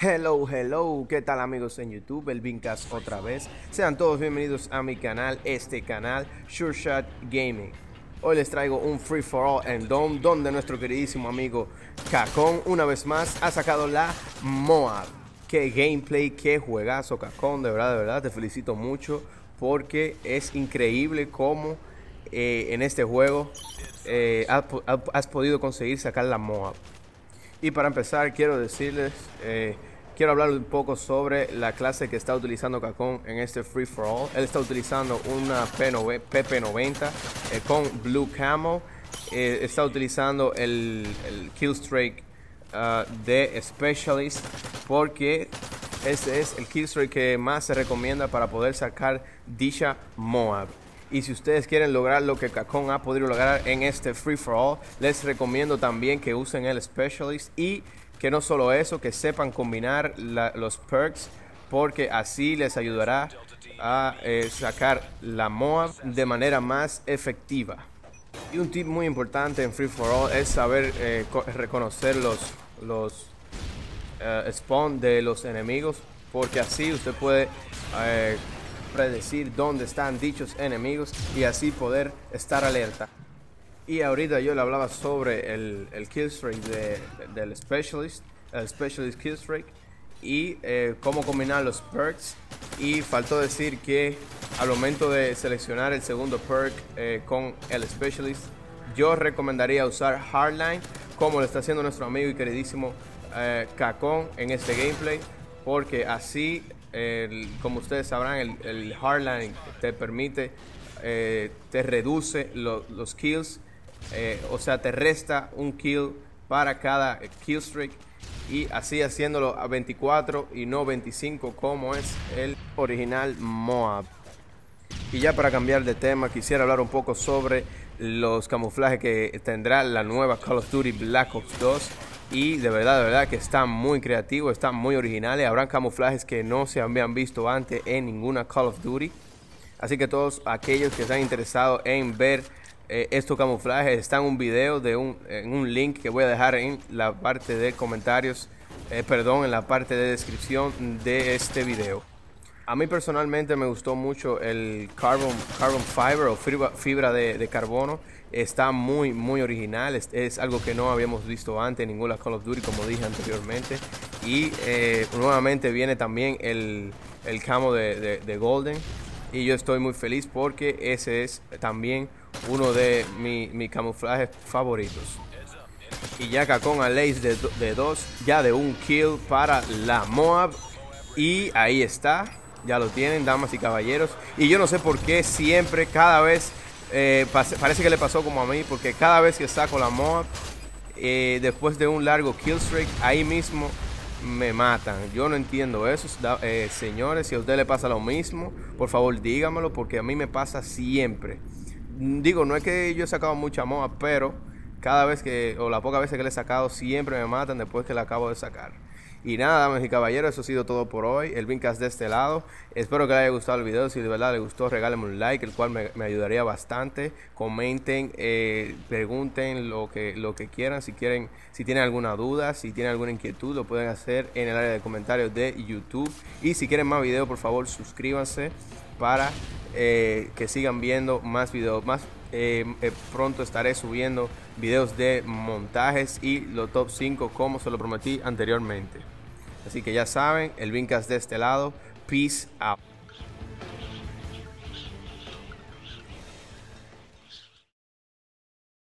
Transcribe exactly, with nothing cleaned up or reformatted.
Hello, hello, ¿qué tal amigos en YouTube? El Vincast otra vez. Sean todos bienvenidos a mi canal, este canal, Sure Shot Gaming. Hoy les traigo un Free for All en Dome, donde nuestro queridísimo amigo Cacón, una vez más, ha sacado la Moab. Qué gameplay, qué juegazo, Cacón, de verdad, de verdad, te felicito mucho, porque es increíble cómo eh, en este juego eh, has, has podido conseguir sacar la Moab. Y para empezar quiero decirles, eh, quiero hablar un poco sobre la clase que está utilizando Cacón en este Free for All. Él está utilizando una P P noventa eh, con Blue Camo. Eh, está utilizando el, el Killstreak uh, de Specialist, porque ese es el Killstreak que más se recomienda para poder sacar dicha Moab. Y si ustedes quieren lograr lo que Cacón ha podido lograr en este Free for All, les recomiendo también que usen el Specialist, y que no solo eso, que sepan combinar la, los perks, porque así les ayudará a eh, sacar la Moab de manera más efectiva. Y un tip muy importante en Free for All es saber eh, reconocer los, los uh, spawn de los enemigos, porque así usted puede eh, predecir dónde están dichos enemigos y así poder estar alerta. Y ahorita yo le hablaba sobre el, el Killstreak de, del Specialist, el Specialist Killstreak, y eh, cómo combinar los perks. Y faltó decir que al momento de seleccionar el segundo perk eh, con el Specialist, yo recomendaría usar Hardline, como lo está haciendo nuestro amigo y queridísimo eh, Cacón en este gameplay, porque así, el, como ustedes sabrán, el, el Hardline te permite, eh, te reduce lo, los kills, eh, o sea, te resta un kill para cada killstreak, y así haciéndolo a veinticuatro y no veinticinco como es el original Moab. Y ya para cambiar de tema, quisiera hablar un poco sobre los camuflajes que tendrá la nueva Call of Duty Black Ops dos. Y de verdad, de verdad que están muy creativos, están muy originales. Habrán camuflajes que no se habían visto antes en ninguna Call of Duty. Así que todos aquellos que están interesados en ver eh, estos camuflajes, está en un video de un, en un link que voy a dejar en la parte de comentarios, eh, perdón, en la parte de descripción de este video. A mí personalmente me gustó mucho el Carbon, carbon Fiber o fibra, fibra de, de carbono. Está muy muy original, es, es algo que no habíamos visto antes en ninguna Call of Duty, como dije anteriormente. Y eh, nuevamente viene también el, el camo de, de, de Golden, y yo estoy muy feliz porque ese es también uno de mis mi camuflajes favoritos. Y ya Cacón a Lace de, de dos, ya de un kill para la Moab, y ahí está. Ya lo tienen, damas y caballeros. Y yo no sé por qué siempre, cada vez, eh, parece que le pasó como a mí, porque cada vez que saco la Moab, eh, después de un largo killstreak, ahí mismo me matan. Yo no entiendo eso, eh, señores. Si a usted le pasa lo mismo, por favor dígamelo, porque a mí me pasa siempre. Digo, no es que yo he sacado mucha Moab, pero cada vez que, o la poca veces que le he sacado, siempre me matan después que la acabo de sacar. Y nada, damas y caballeros, eso ha sido todo por hoy. El Vincast de este lado. Espero que les haya gustado el video. Si de verdad les gustó, regálenme un like, el cual me, me ayudaría bastante. Comenten, eh, pregunten lo que, lo que quieran. Si quieren, si tienen alguna duda, si tienen alguna inquietud, lo pueden hacer en el área de comentarios de YouTube. Y si quieren más videos, por favor, suscríbanse para eh, que sigan viendo más videos. Más eh, eh, pronto estaré subiendo videos de montajes y los top cinco, como se lo prometí anteriormente. Así que ya saben, el Vincast de este lado. Peace out.